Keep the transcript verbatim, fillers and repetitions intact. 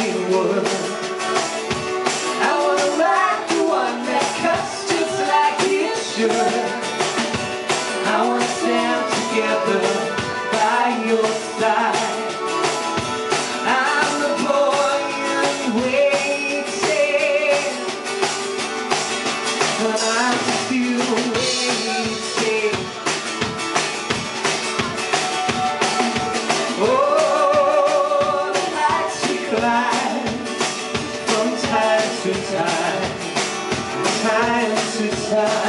would. I wanna rock the one that cuts just like it should. I wanna stand together by your side. I'm the boy in waiting, but I'm still waiting. Oh, the lights recline from time to time, time to time.